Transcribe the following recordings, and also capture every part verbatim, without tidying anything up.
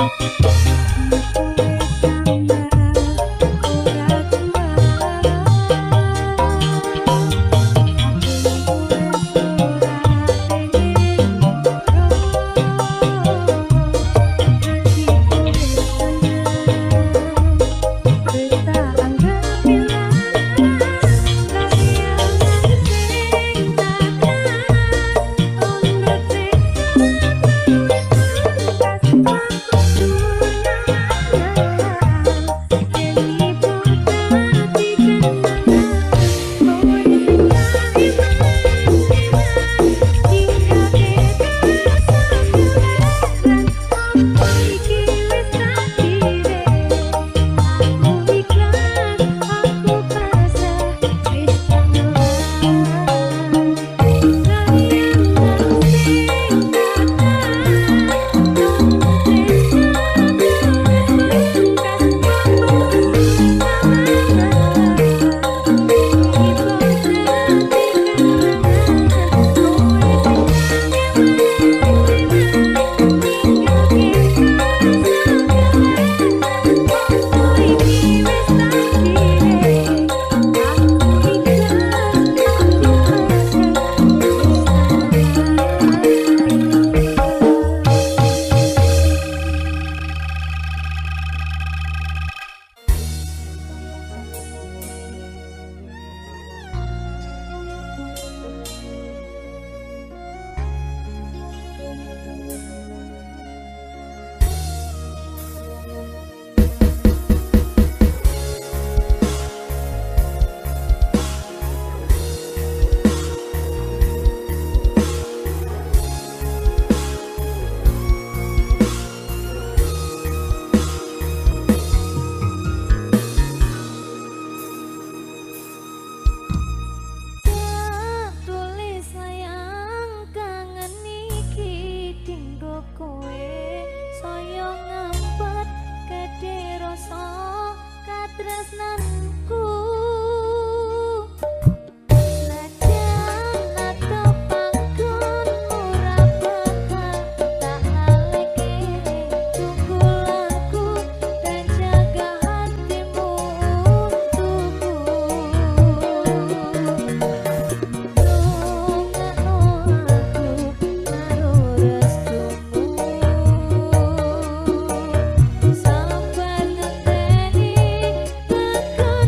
Sampai ngeteni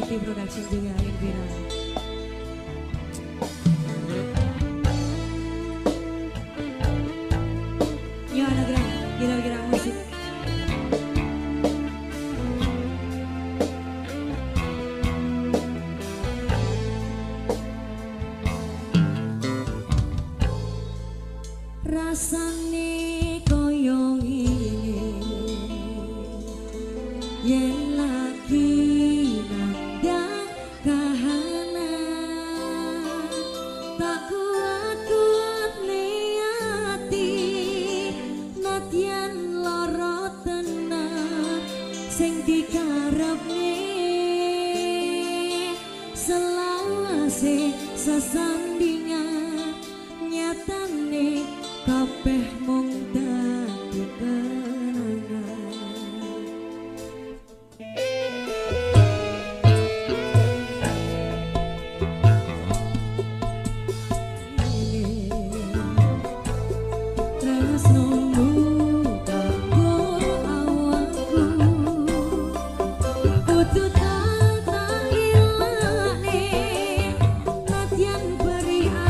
City Production juga Elvira. Yo Anagram, kira-kira musik. Rasane koyo ngene yen lagi nandang kahanan tak kuat-kuat niati nadyan lara tenan sing dikarepne selawase sesandingan nyatane kabeh mung dadi kenangan. Tresnomu kanggo awakku kudu tak ilane nadyan beri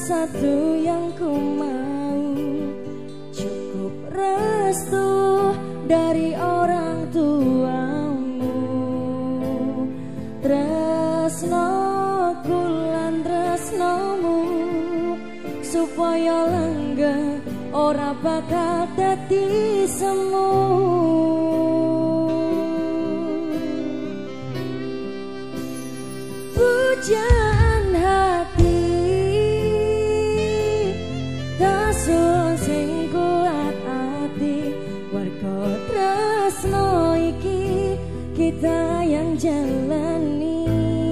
satu yang ku mau, cukup restu dari orang tuamu. Tresnoku lan tresnomu supaya langgeng ora bakal dadi semu. Pujaan hati tasun sing kuat ati, warga tresno iki kita yang jalani.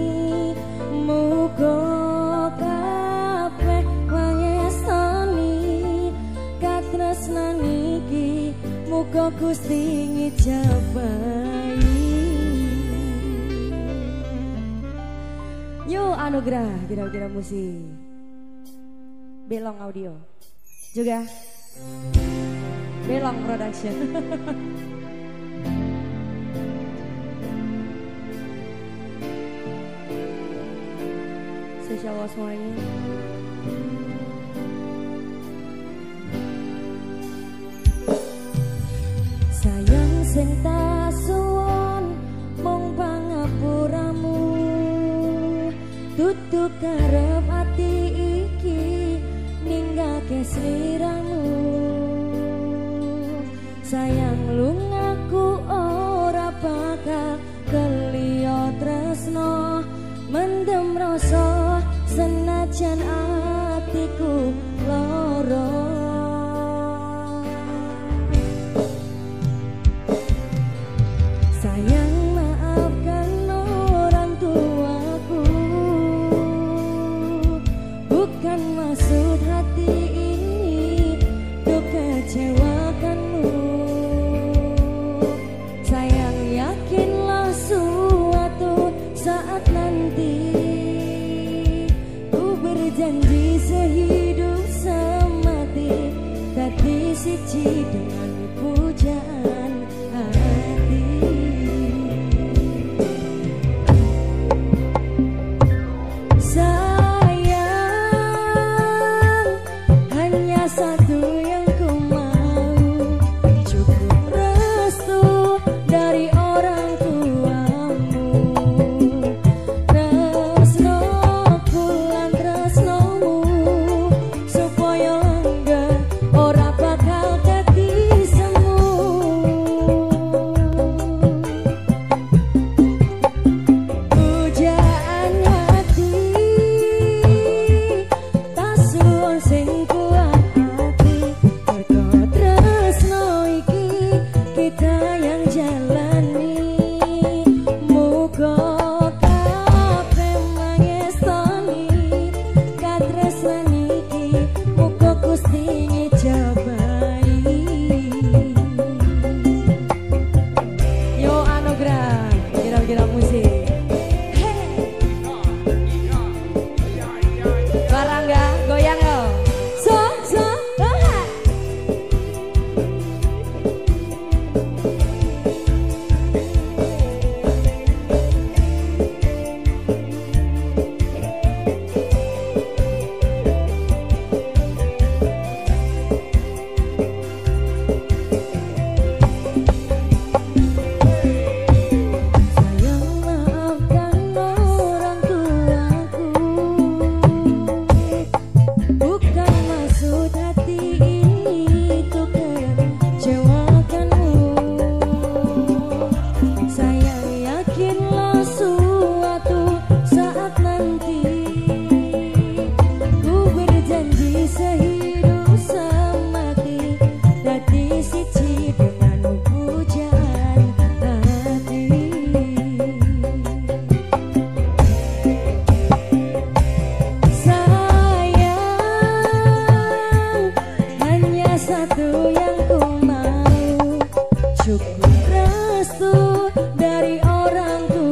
Muga kabeh mangestani katresnan iki, muga Gusti ngijabahi. Yo anugerah kira-kira musik Belong Audio juga Belong Production. Spesial buat semuanya. Sayang sing tak suwon mung pangapuramu, tutuk karep ati iki ninggake sliramu. Sayang lungaku ora bakal keliyo tresno, mendem rasa senajan atiku loro. Sayang maafkan orang tuaku, bukan maksud hati ini untuk kecewakanmu. Sayang yakinlah suatu saat nanti ku berjanji sehidup semati tadi siji dengan pujaan hati. Sayang hanya satu yang ku mau, cukup restu dari orang tuamu. Tresnoku lan tresnomu supaya langgeng ora bakal dadi semu. Pujaan hati tasuwun sing kuat hati, mergo tresno iki kita yang jalani. Muga kabeh mangestani katresnan iki, muga Gusti ngijabahi. Yo anugerah kira-kira musik. Barangga goyang yo. So so goyang. Sayang maafkan orang tuaku, bukan maksud hati ini untuk kecewakanmu. Sayang yakinlah suatu saat nanti ku berjanji sehidup semati dadi siji dengan pujaan hati. Sayang hanya satu yang ku mau, cukup restu dari orang tua.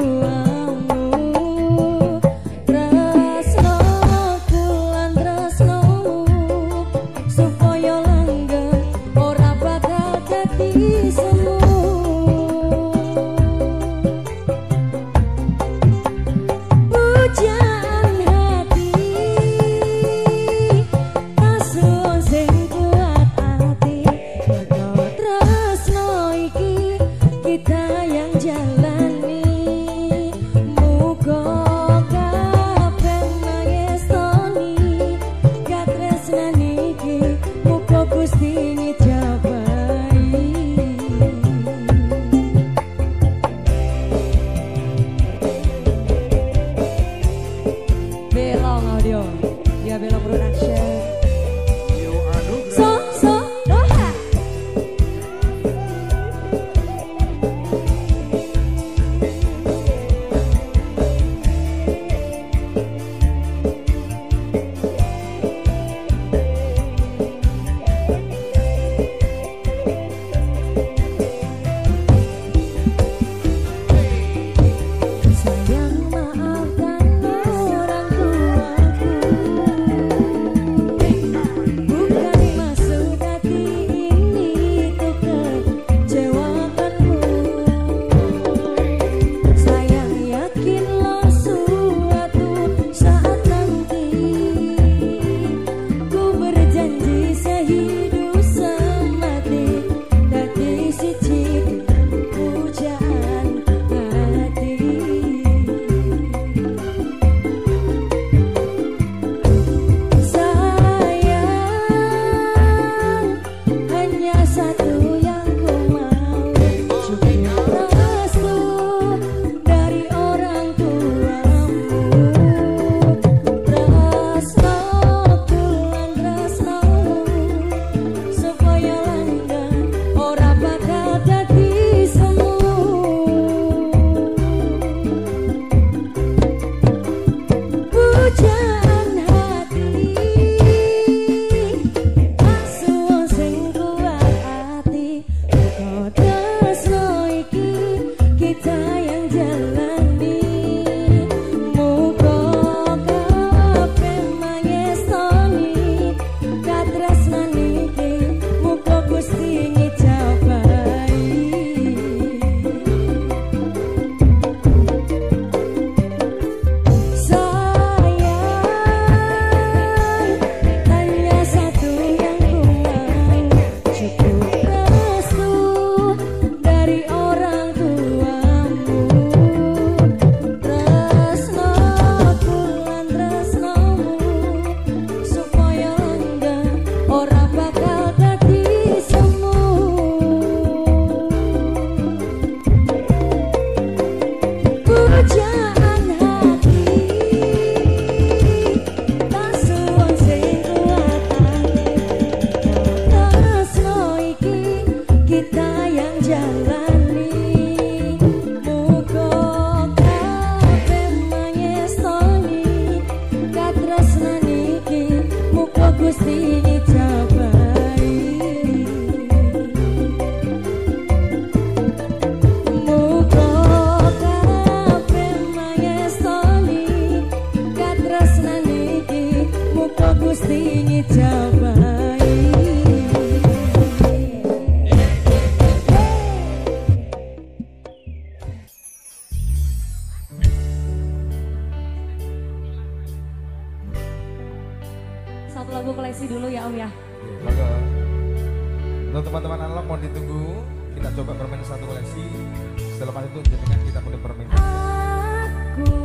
Satu lagu koleksi dulu ya Om ya. Maka untuk teman-teman analog mau ditunggu, kita coba bermain satu koleksi. Selepas itu jenengan kita mulai bermain. Aku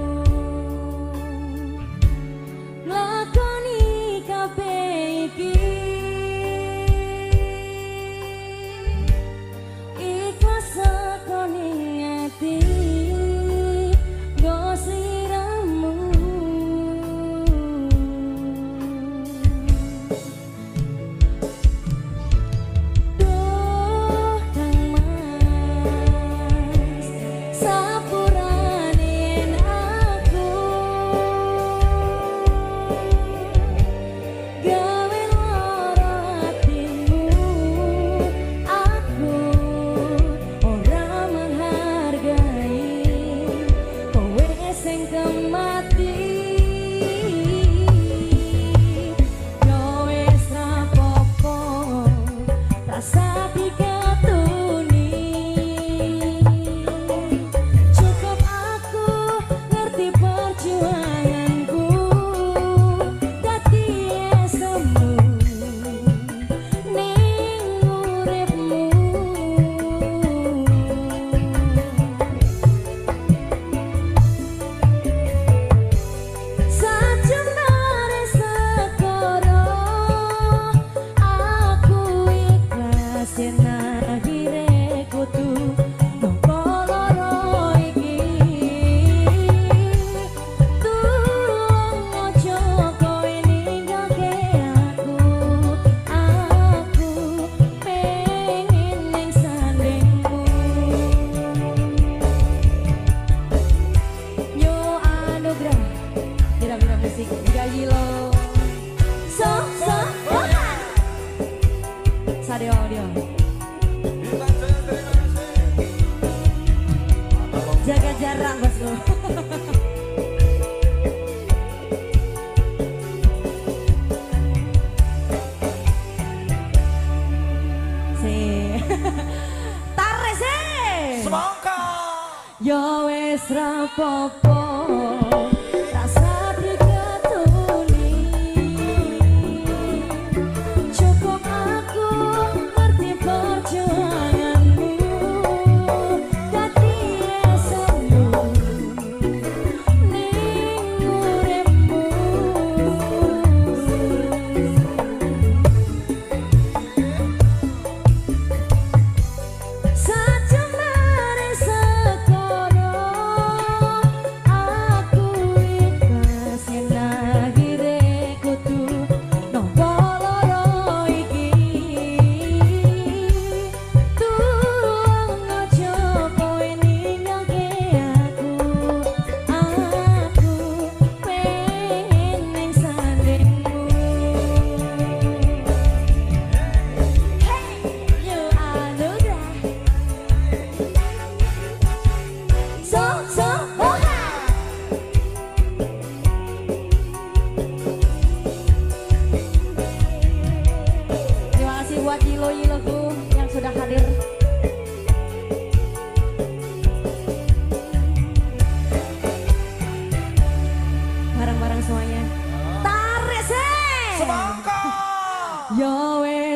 lakoni kabeh iki ikhlas sakone ati nggo sliramu. Jaga jarak bosku. Si tarik sih. Semangka. Yo wes rapopo.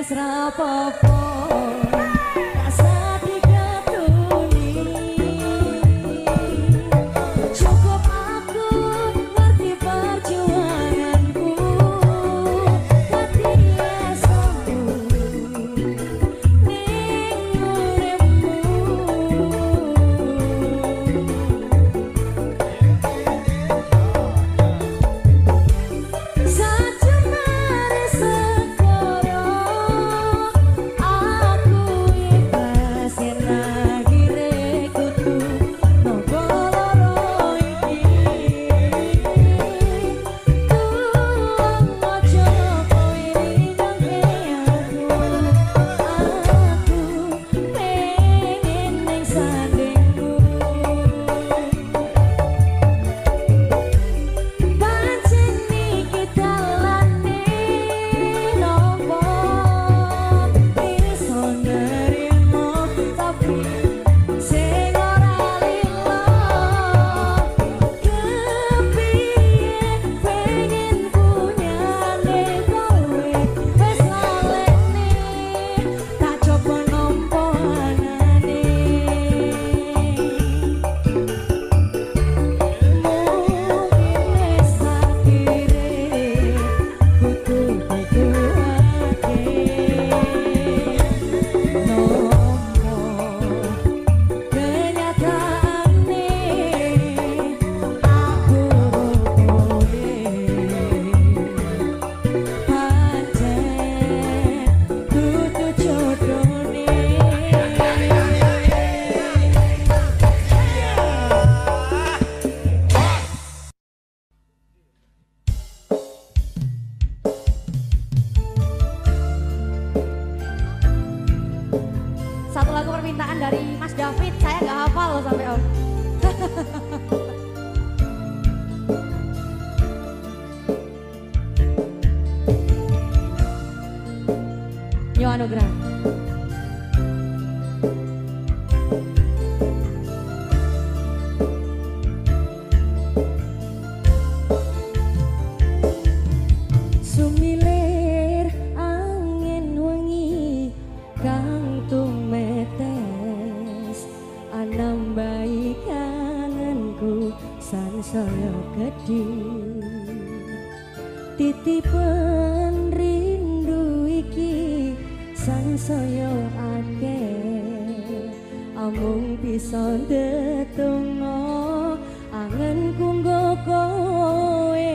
wes rapopo rasa digatuni cukup aku ngerti perjuanganku tapi esamu ning uripmu sajemare segara aku ikhlas yen akhire kudu nopo loro iki tuang ojo kowe nang aku aku pengen ning sandingmu pancen iki dalane nopo iso nerimo tapi sing ora lilo kepiye pengen punyane kowe wes lalene tak coba nampa anane mungkin sakire kudu dikuake nopo kenyataane aku kowe pancen kudu jodohne satu lagu permintaan dari Mas David, saya nggak hafal loh sampai om. Yo Anugrah. Sumilir angin wengi kang tumetes anambai kangenku sansaya gedhi titipen rindu iki sansaya akeh amung bisa ndedonga angenku nggo kowe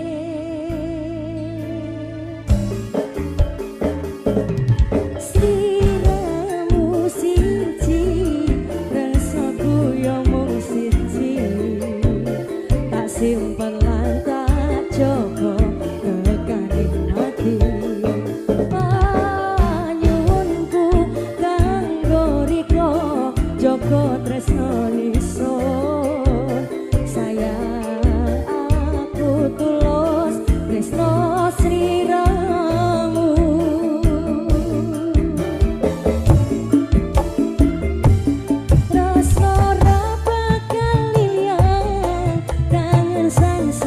sliramu siji rasaku yo mung siji tak simpen lan tak jaga kekaning ati panyuwunku kanggo riko jaga tresno ingsun sayang aku tulus tresno sliramu rasa ora bakal liyan tangan sang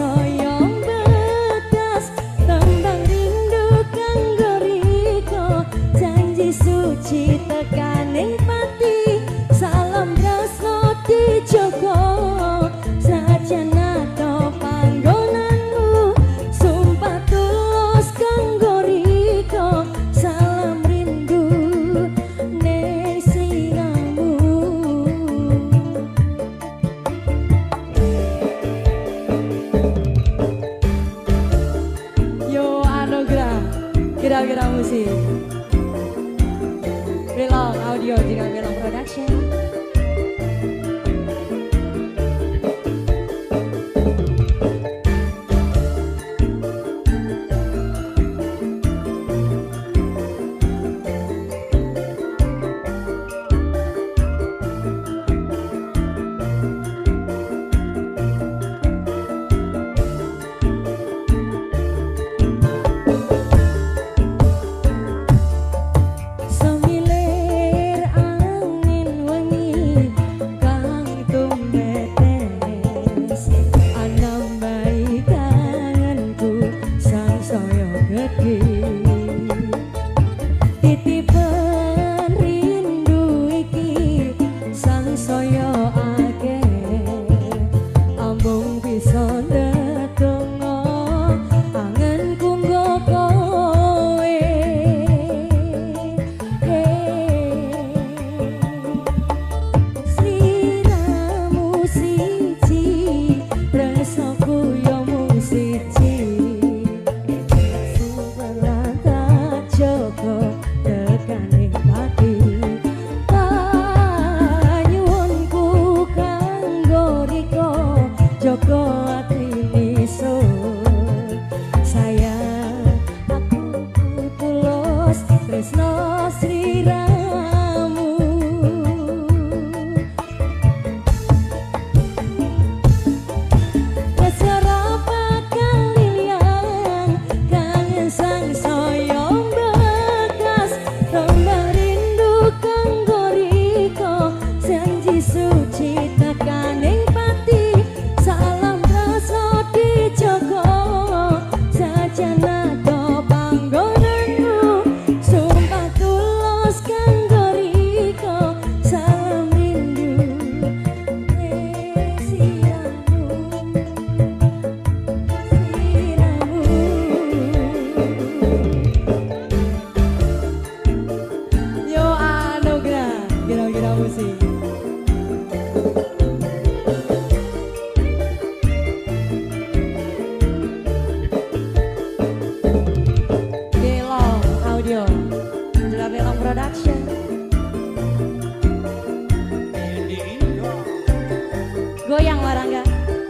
Goyang Warangga.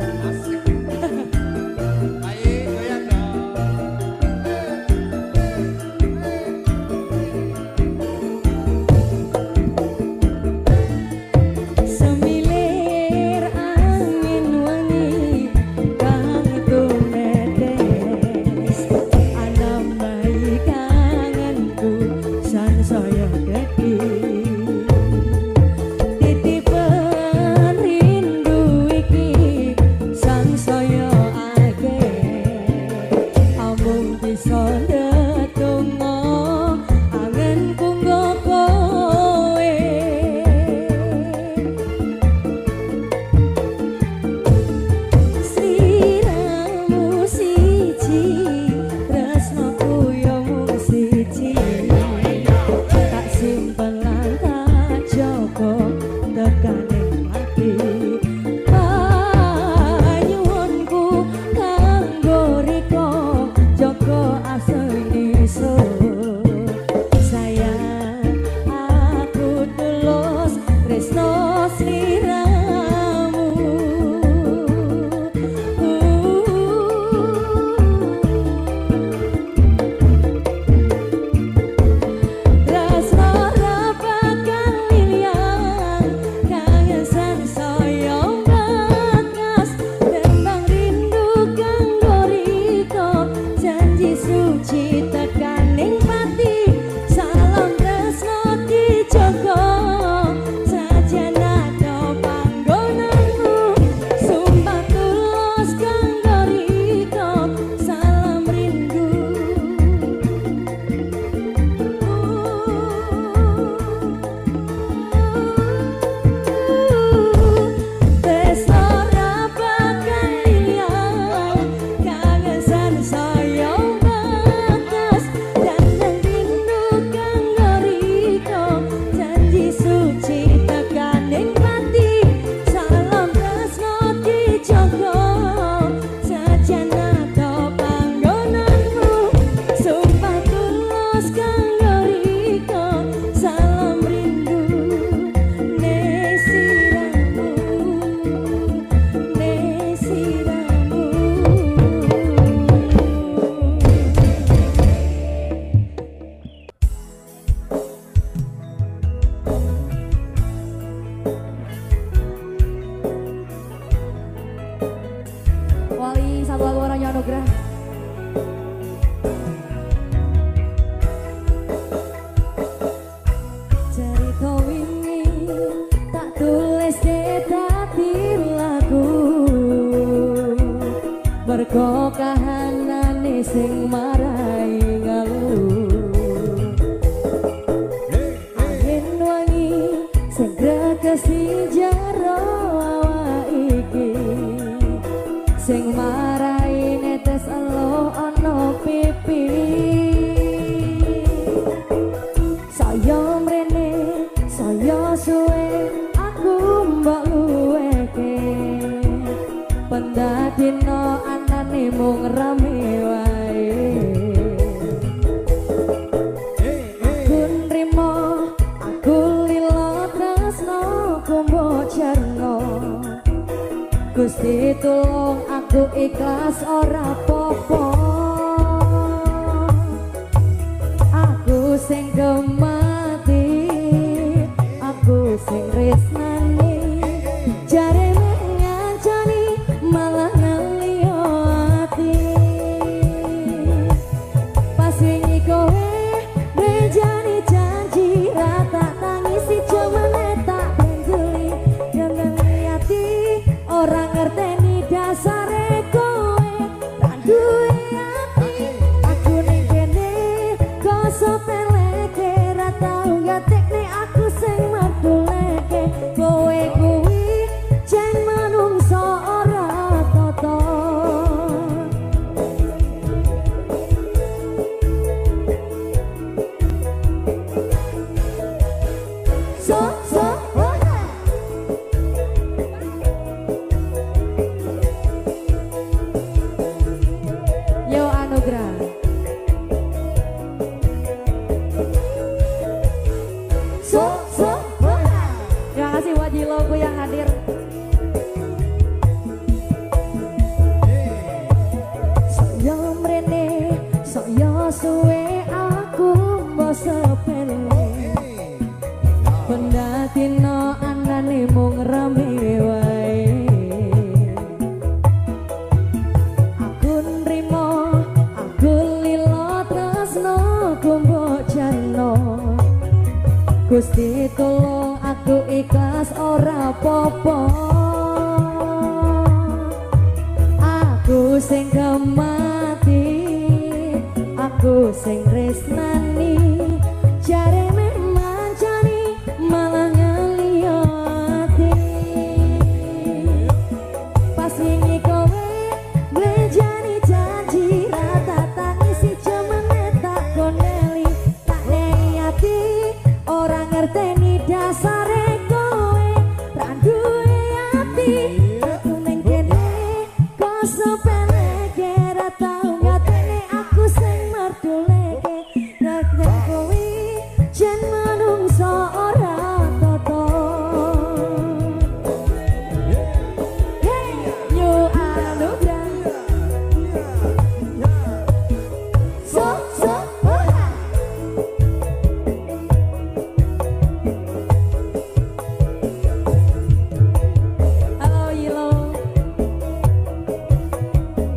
Wali satu lagu Warangga Anugrah. Cerita wingi tak tulis dadi lagu, mergo kahanane sing marai ngalu. Angin wangi sing gregesi jaro awak iki, sing marai netes elo ono pipi. Saya mrene saya suwe aku mbak luweke, benda dino anane mung rame wae. Aku nrimo, aku lilo tresno kumbo cerno. Gusti tulung aku ikhlas ora popo. Aku sing gemati, aku sing resnani. Jare ngancani malah ngeliyo ati. Pas wingi kowe bejani janji rata tangisi jomane tak benjeli. Yang ngeliati orang ngerteni dasare kowe tak duwe ati. Aku ning kene koso peleke ra tau ngatekne aku sing maduleke. Kowe kuwi jen manungsa ora tata. So so Yo Anugrah. So so terima kasih buat Jiloku yang hadir. Saya mrene, saya suwe aku mbok sepele. Benda dino anane mung rame wae. Aku nrimo, aku lilo tresno kumbo jarno. Gusti tulung aku ikhlas ora popo. Aku sing gemati, aku sing resnani. Jare meh mancani malah ngeliyo ati. Pas wingi kowe bejani janji rata tangisi jemene tak koneli. Tak nei ati orang ngerteni dasare kowe tak duwe ati. Aku ning kene koso peleke ra tau ngateni aku sing marduleke. Nek kowe jen manungsa ora tata. Yo Anugrah. So so Halo Yilo.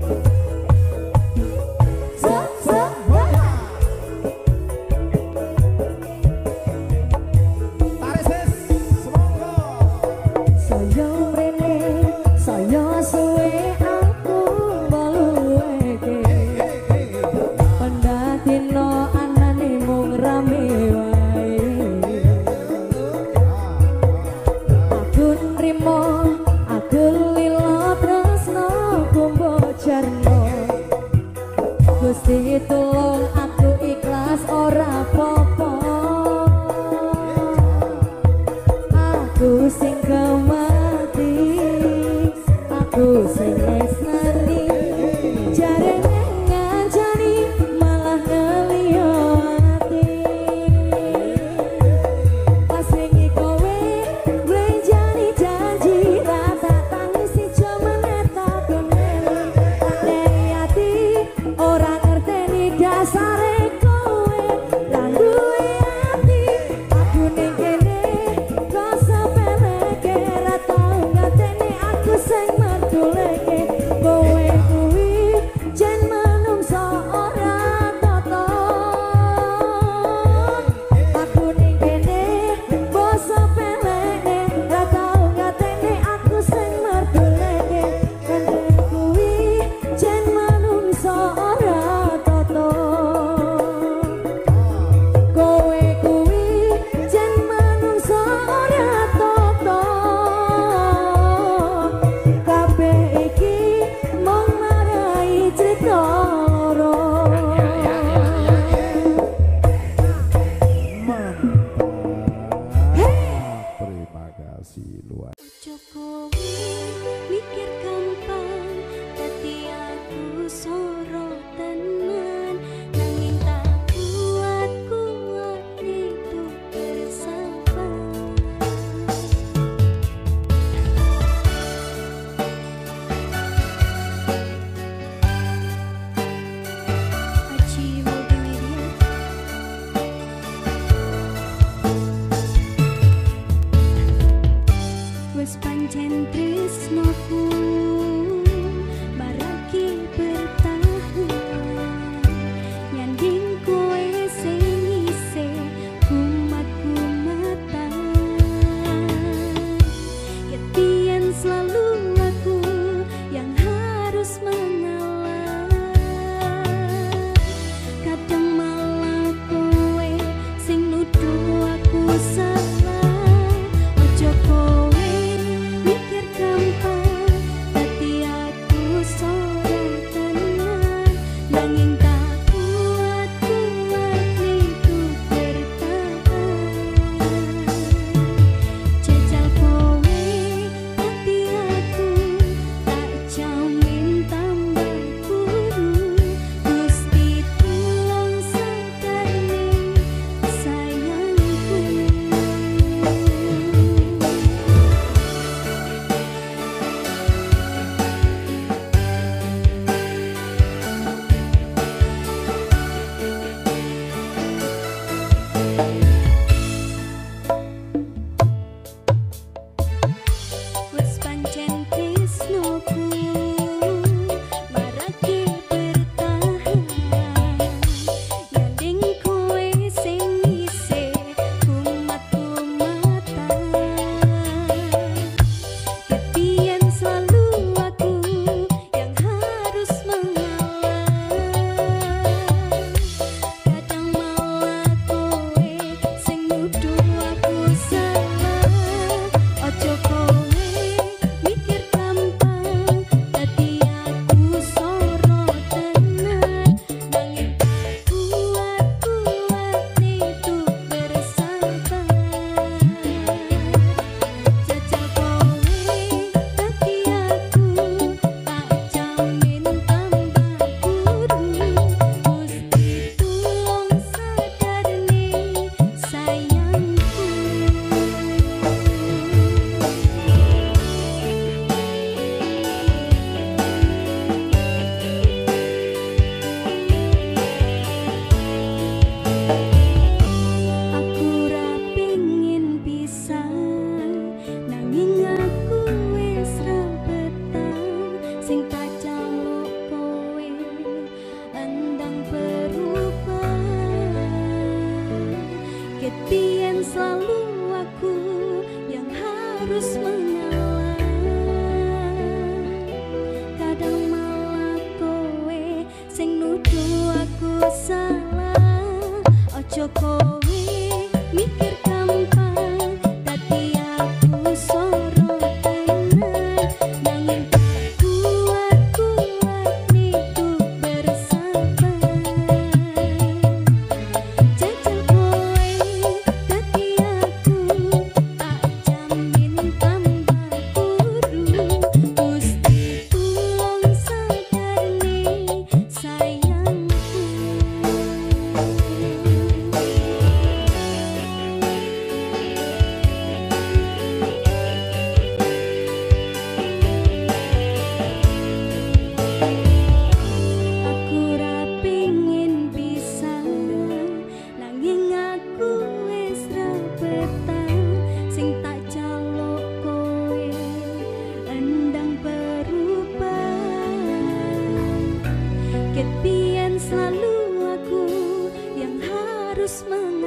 Biar selalu aku yang harus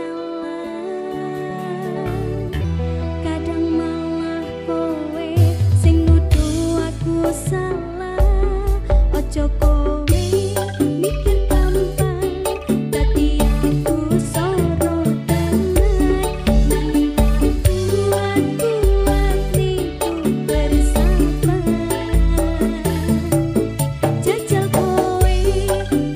mengalah. Kadang malah kowe sing nuduh aku salah. Ojo kowe mikir gampang, dadi aku sorotan. Nanging kuat-kuat niku bersabar. Jajal kowe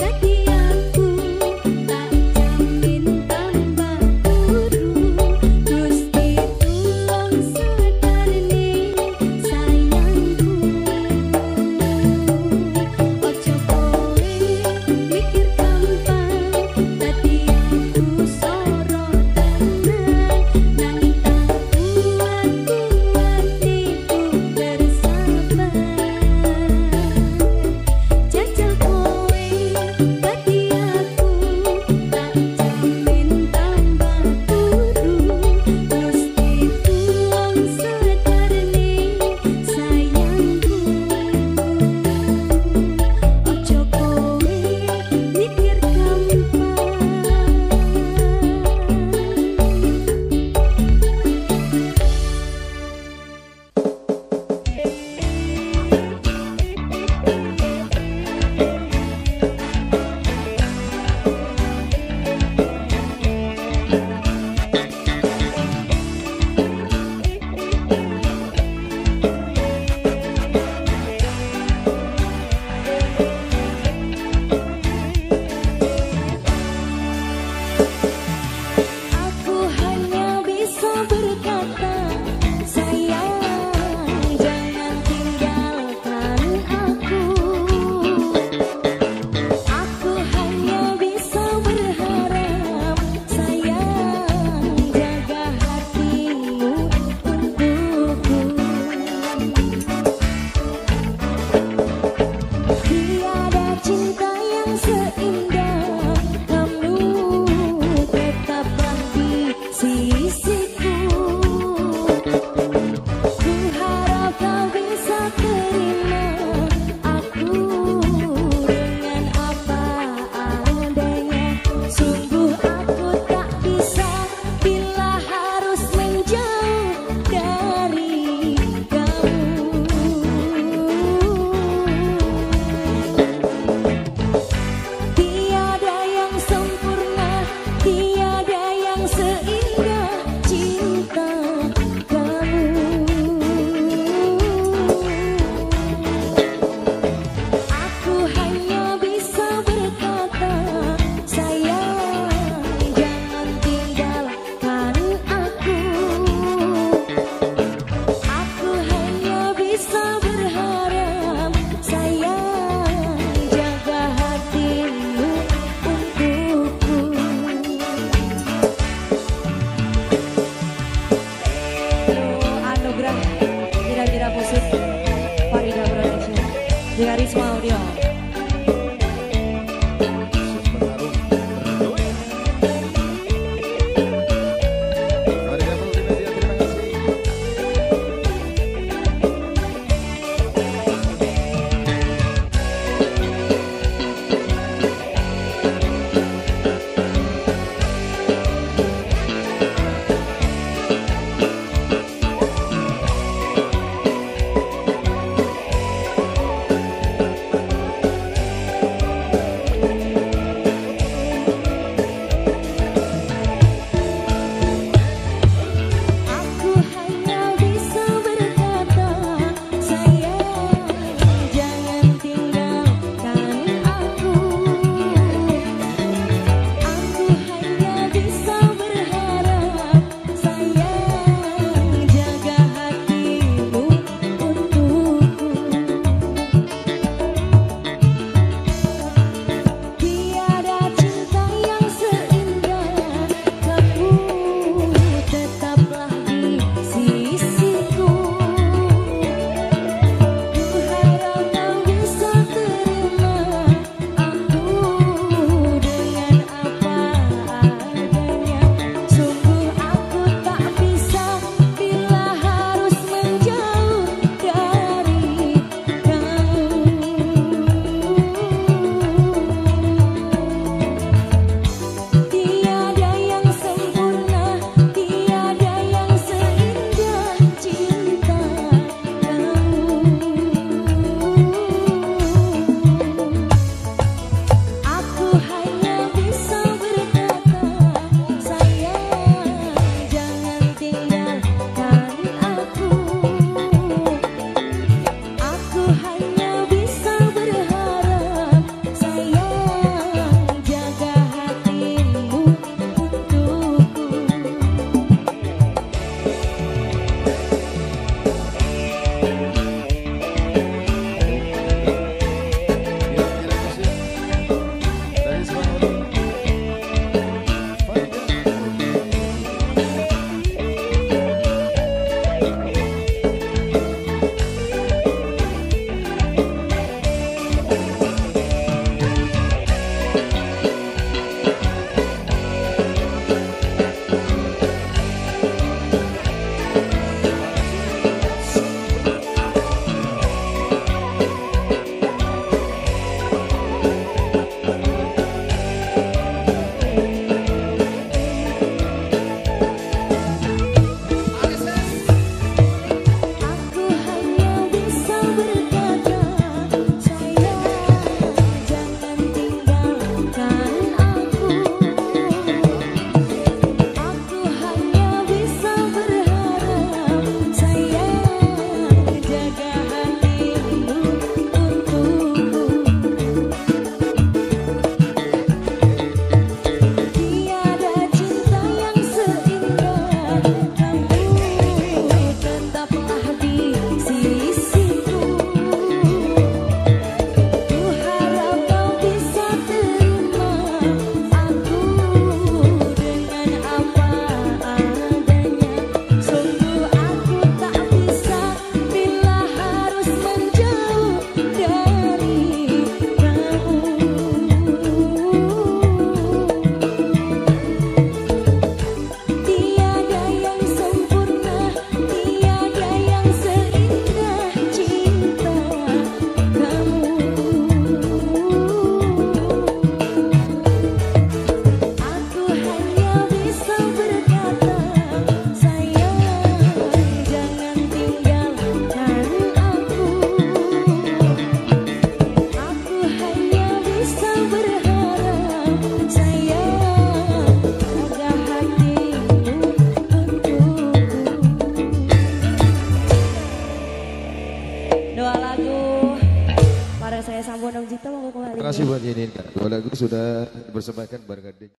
Saudara saya Sambonong Jito mau kembali. Terima kasih buat Yenin. Dua lagu sudah dipersembahkan bareng Gading.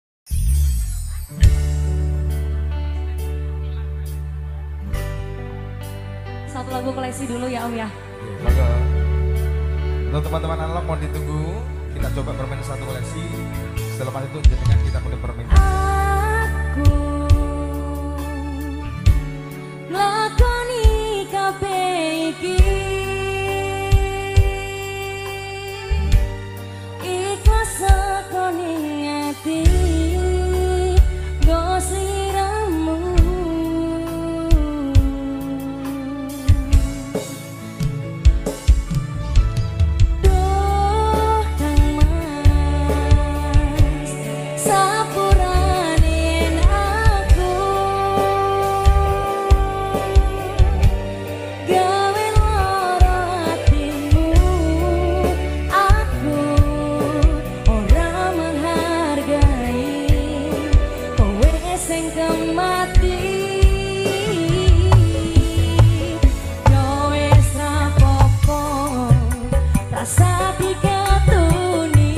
Satu lagu koleksi dulu ya Om ya. Maka untuk teman-teman analog mau ditunggu, kita coba bermain satu koleksi. Selepas itu jenengan kita mulai bermain. Aku lakoni kabeh iki ikhlas sakone ati nggo sliramu doh kang mas sapuranen aku gawe lara hatimu aku ora menghargai kowe sing kemati yo wis rapopo rasa dikatuni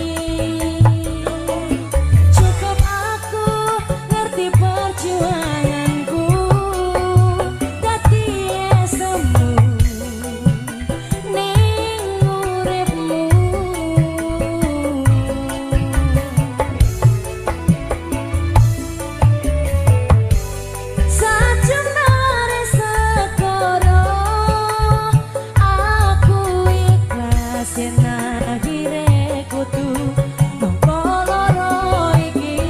cukup aku ngerti perjuanganku dadi esemu ning uripmu sajemare sekoro aku ikhlas yen akhire kudu nampa lara iki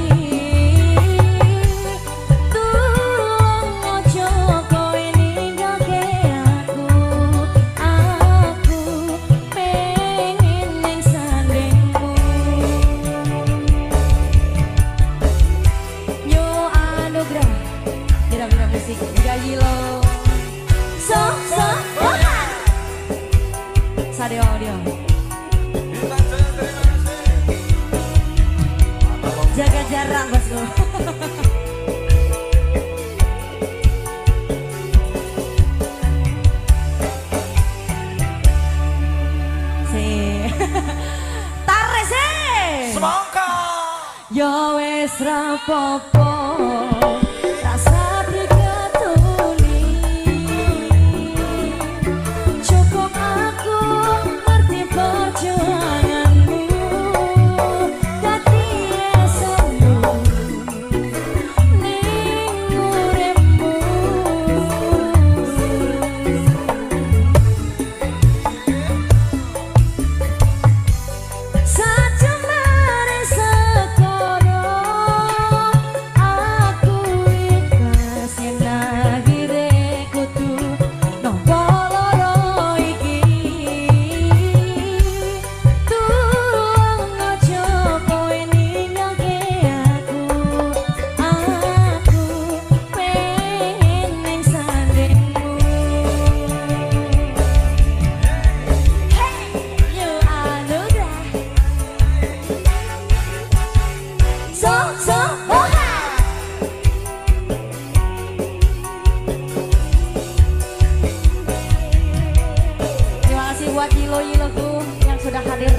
tulung aja kowe ninggalke aku aku pengen ning sandingmu yo anugrah bira-bira musik gaji lo so so oha sadio audio jaga jarak bosku si tarik sih Semangka. yo wis rapopo rasa dikatuni cukup aku ngerti perjuanganmu dadi esemu ning uripmu sajemare sekoro aku ikhlas yen akhire kudu nampa lara iki tulung aja kowe ninggalke aku aku pengen ning sandingmu hey you anugrah so so oha terima kasih buat Yilo-Yiloku yang sudah hadir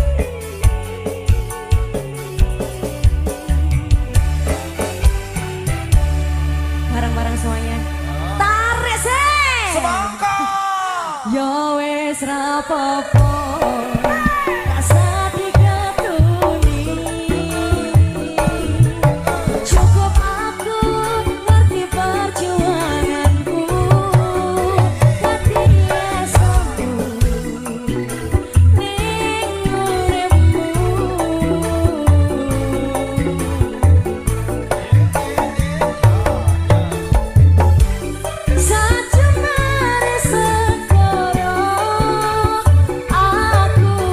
bareng-bareng semuanya tarik sih Semangka. yo wis rapopo rasa dikatuni cukup aku ngerti perjuanganku dadi esemu ning uripmu sajemare sekoro aku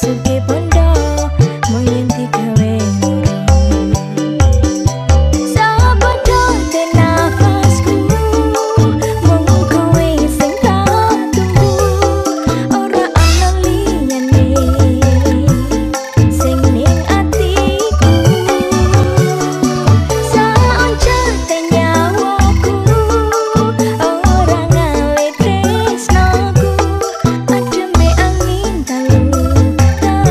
Thank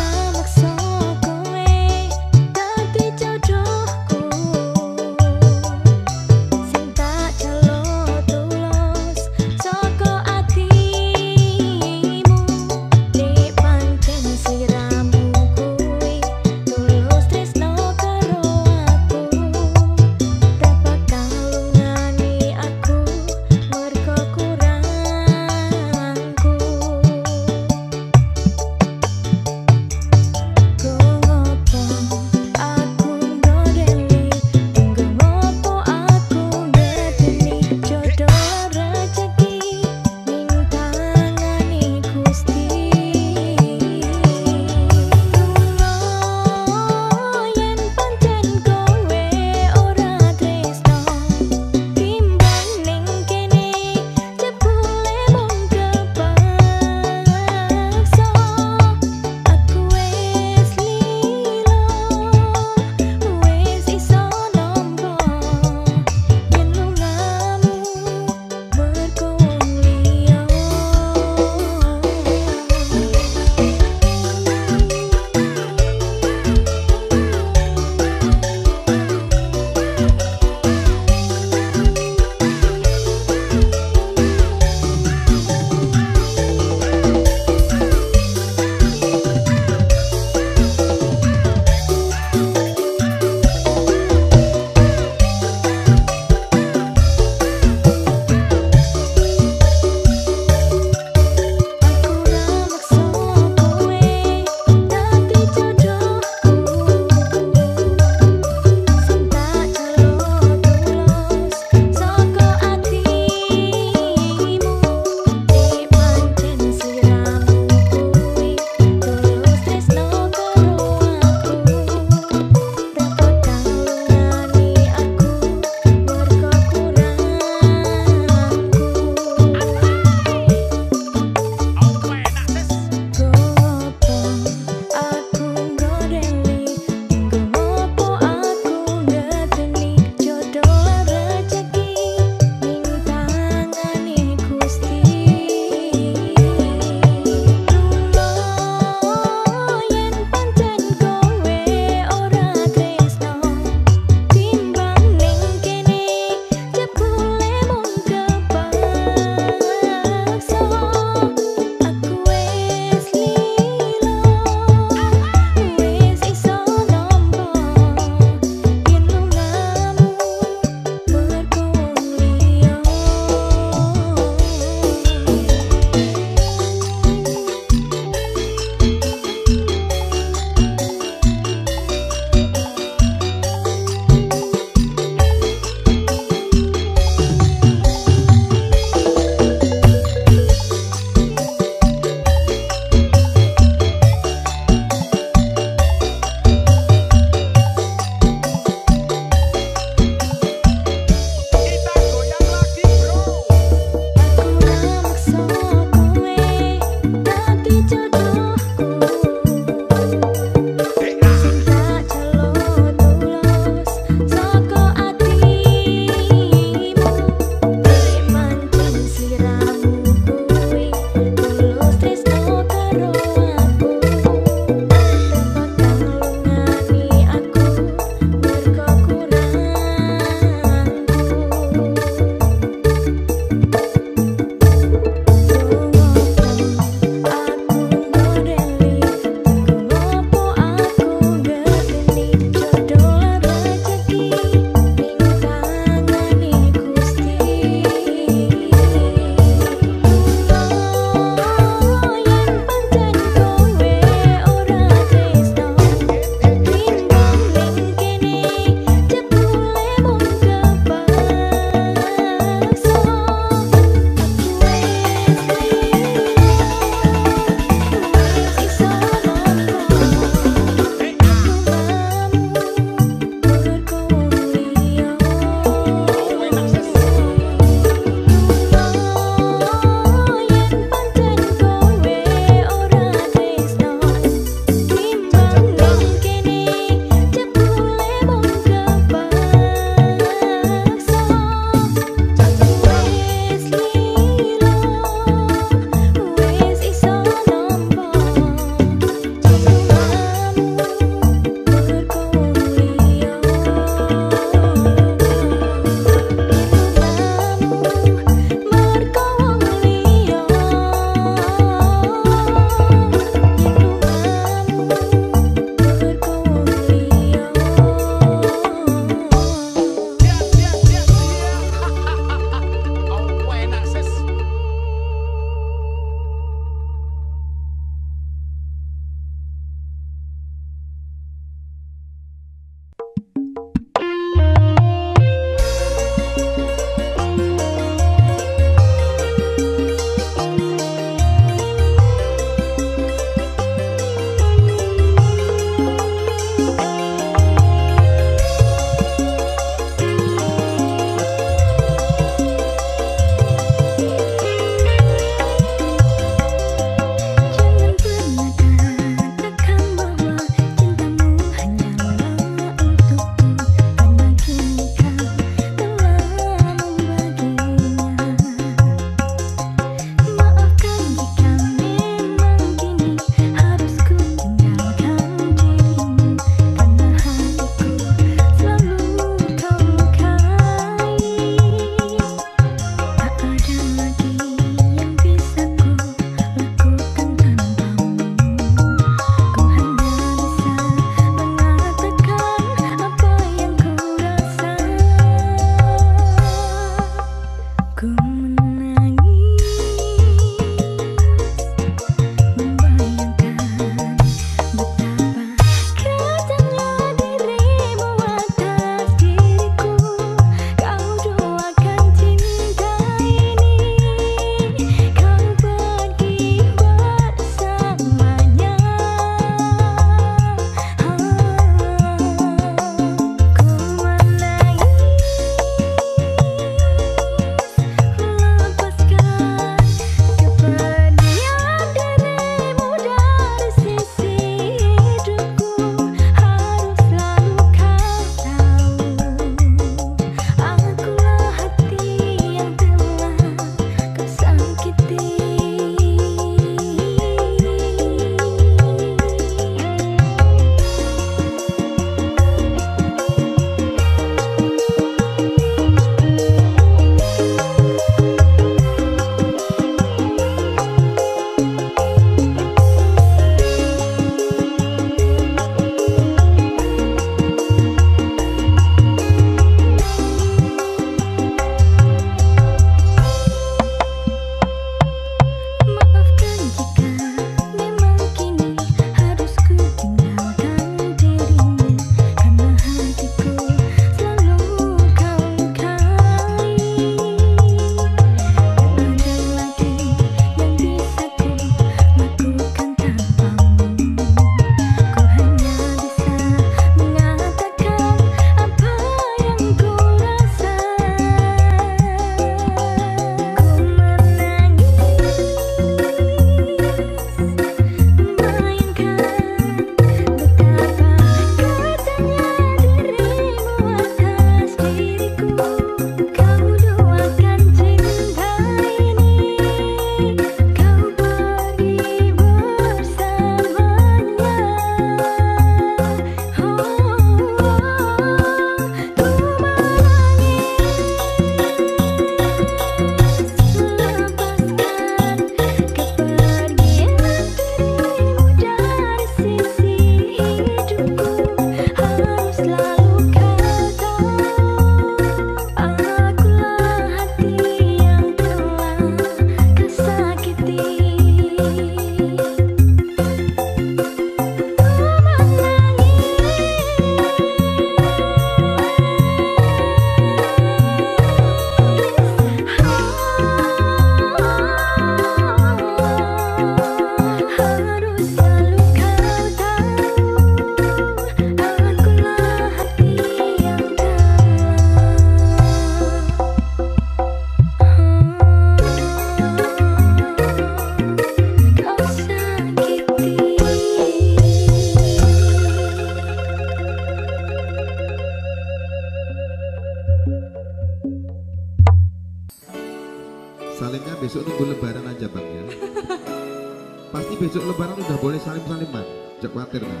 besok nunggu lebaran aja bang ya. Pasti besok lebaran udah boleh salim-saliman. Jangan khawatir kan.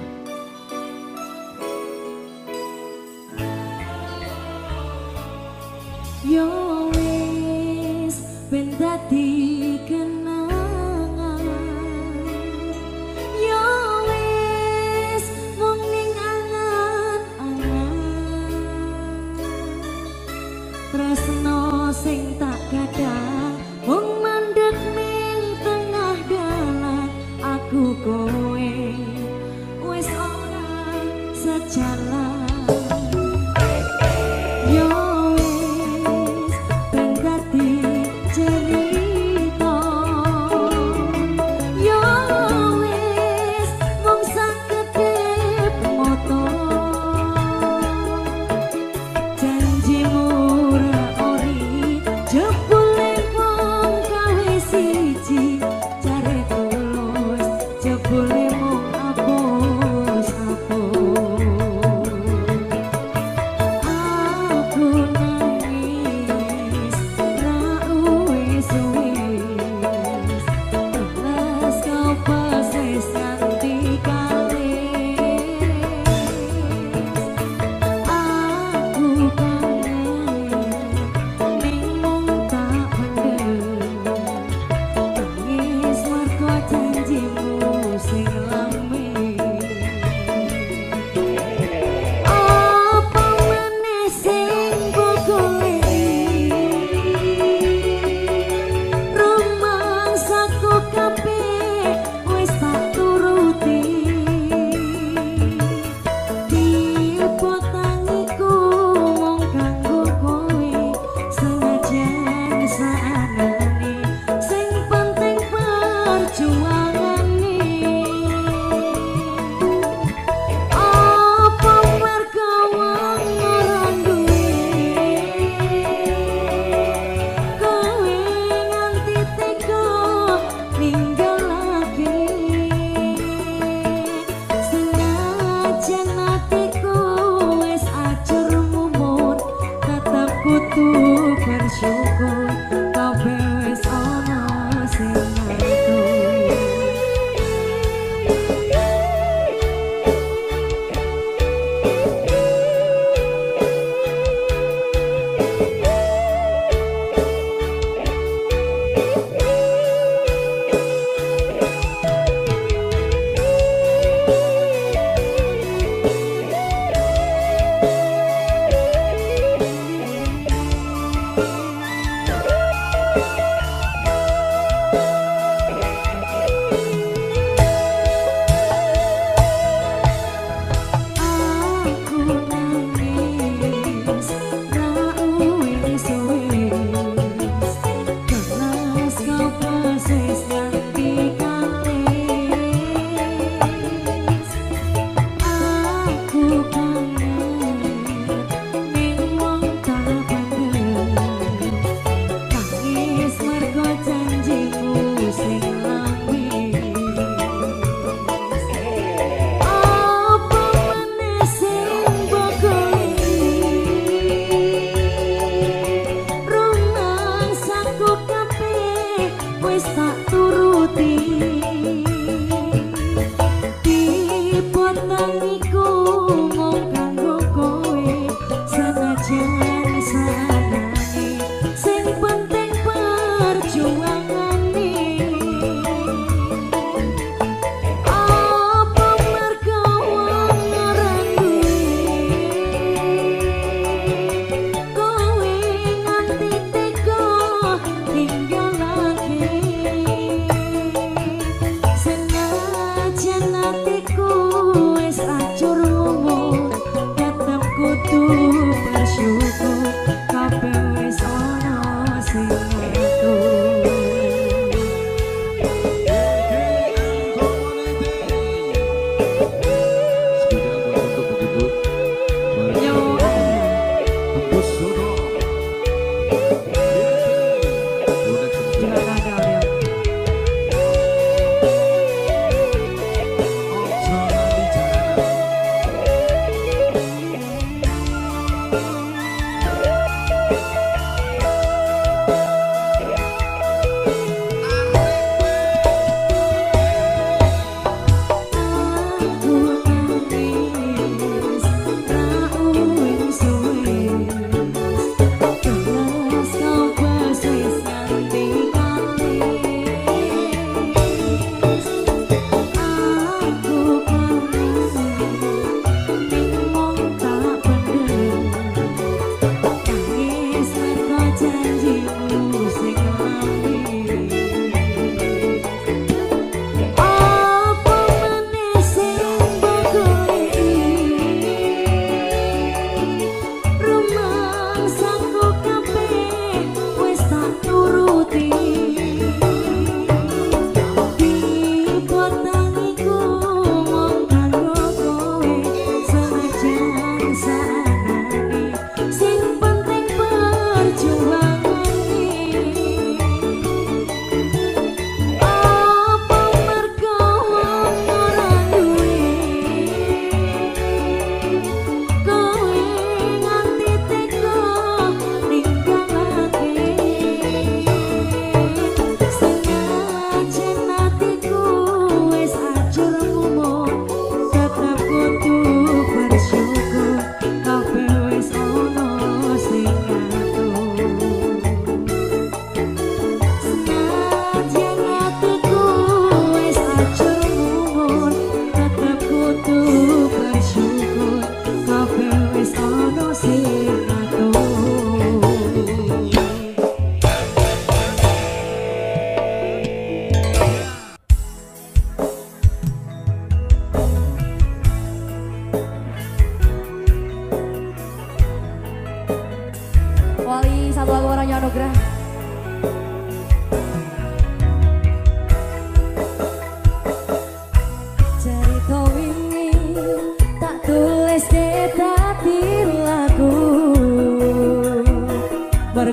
Yo wis ben dadi kenangan. Yo wis mung ning angan-angan. Tresno sing tak kadang mung mandek ning tengah dalan. Aku kowe wis ora sejalan. Senajan hatiku wis acur ngomong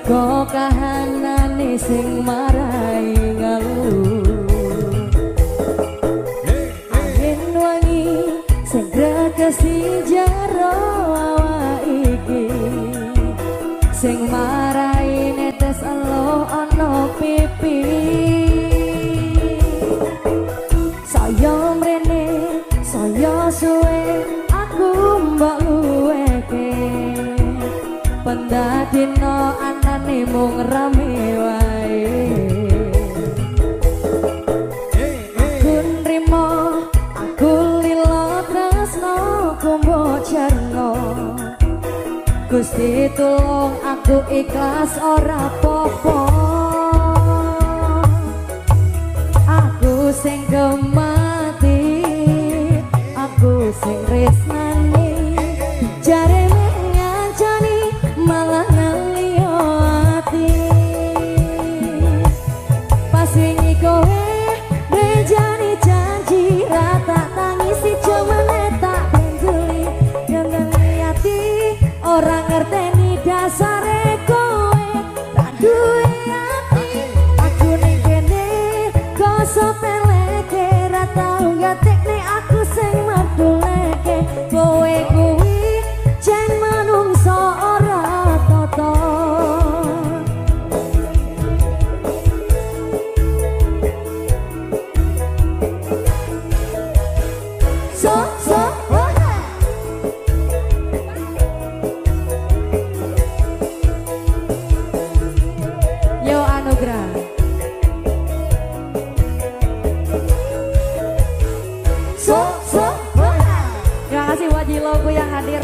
Mergo kahanane sing marai ngalu angin wangi sing gregesi jero awak iki sing marai netes elo ana pipi saya mrene saya suwe aku mbak luweke pendadino anane mung rame wae aku nrimo aku lilo tresno kumbo cerno Gusti tulung aku ikhlas ora popo aku sing gemati aku sing tresnani jare ngancani malah ngaliyo ati pas wingi kowe bejani janji rata tangisi jomane tak benjuli ngeneni ati ora ngerteni dasare kowe tak duwe ati aku ning kene koso peleke ra tau ngatekne aku sing maduleke kowe kuwi jen manungsa ora tata so so yo anugerah so so terima kasih buat Jiloku yang hadir.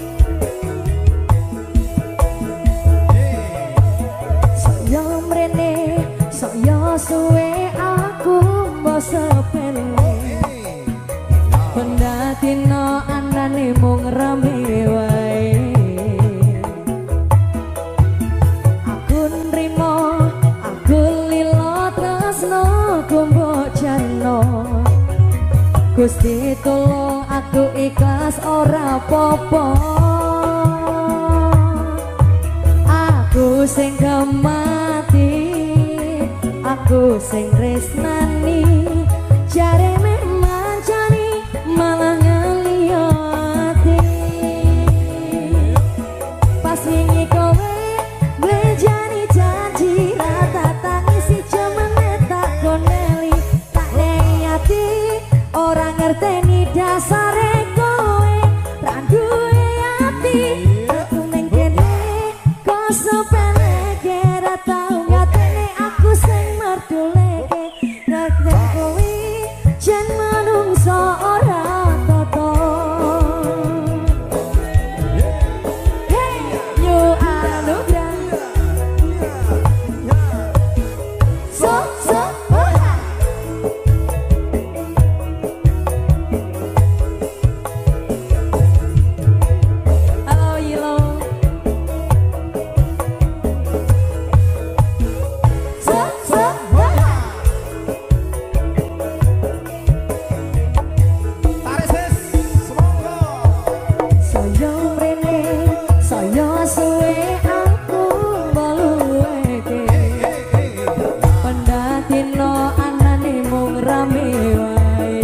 Saya mrene saya suwe aku mbok sepele pendatino anane mung rame wae aku nrimo aku lilo tresno kumbo jarno Gusti tulung aku ikhlas ora popo aku sing gemati aku sing tresnani jare meh mancani malah ngaliyo ati pas wingi kowe bejani janji rata tangisi jemene tak koneli tak nei ati ora ngerteni dasare kowe ra duwe ati aku ning kene koso peleke ra tau ngateni aku sing marduleke nek kowe jen manungsa ora tata hey yo anugerah so so halo Yilo so so Tarik sis, semoga. saya mrene saya suwe aku mluweke pendatino anane mung rame wae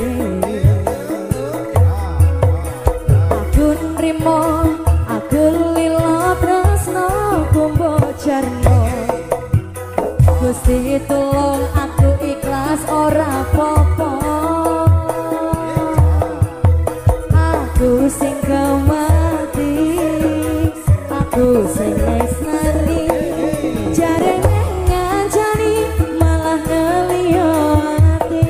aku nrimo aku lilo tresno kumbo jarno Gusti tulung aku ikhlas ora popo aku sing gemati aku sing tresnani jare meh ngancani malah ngeliyo ati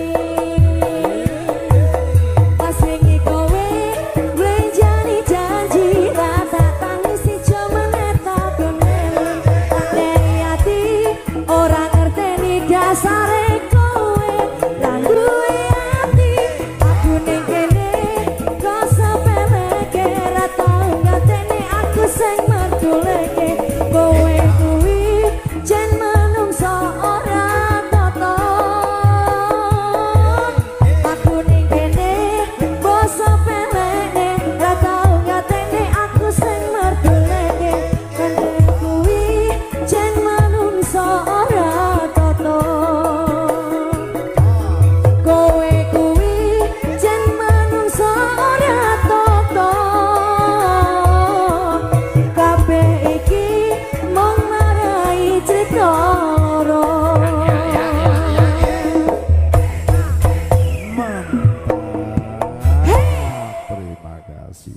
pas wingi kowe blenjani janji rata tangisi jomane tak koneli tak nei ati ora ngerteni dasare kowe ra duwe ati aku ning kene koso peleke ra kasih.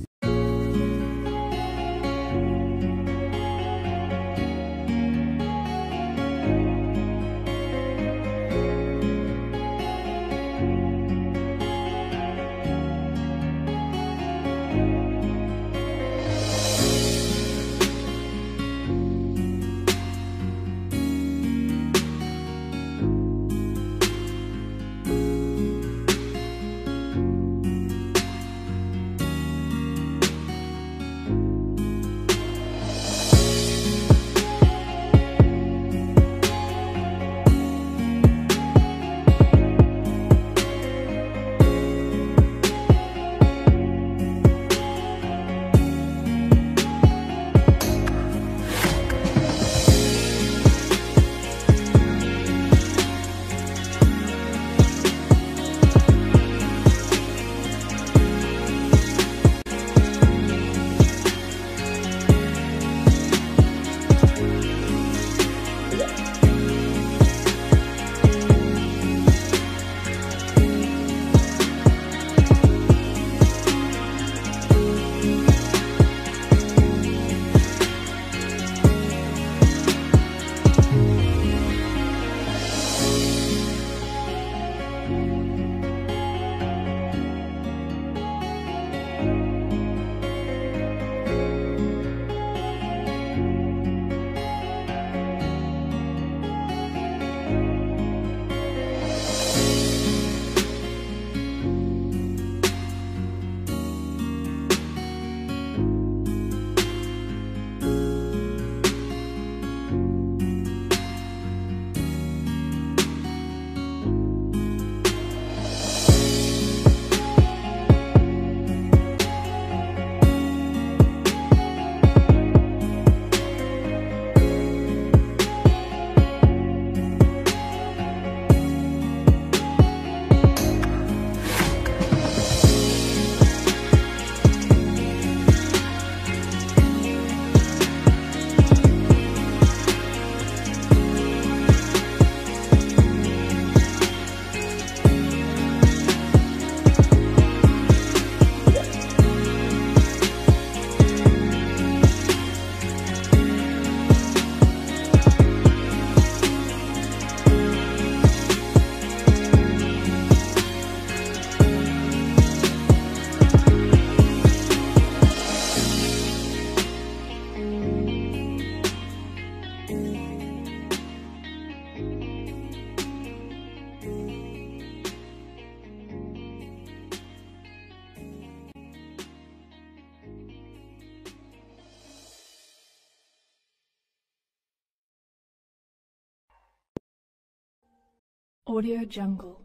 Audio Jungle.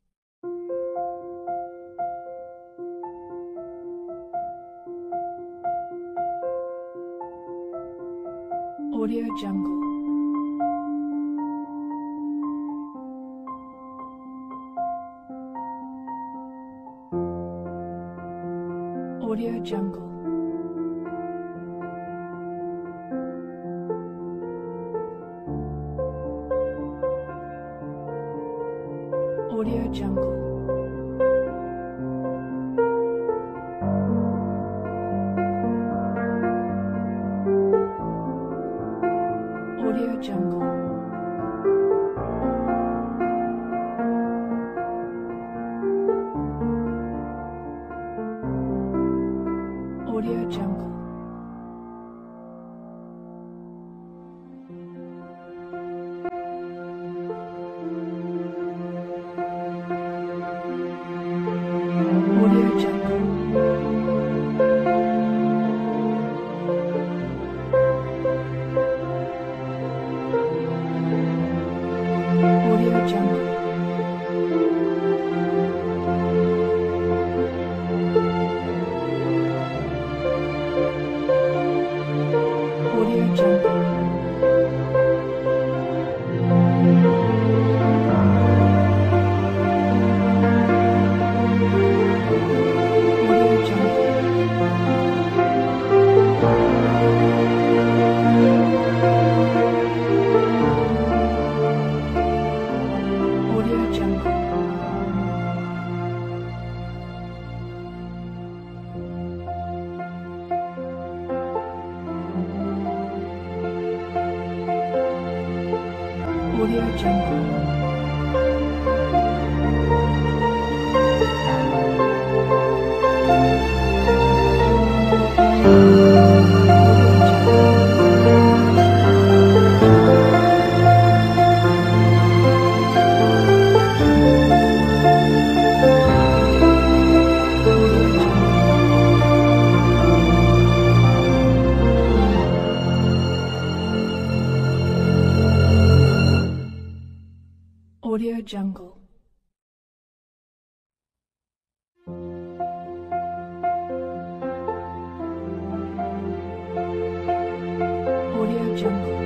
Audio Jungle. Audio Jungle. Audio Jungle. Audio Jungle. Audio Jungle. Audio Jungle. Audio Jungle. Audio Jungle. Audio Jungle. Audio Jungle.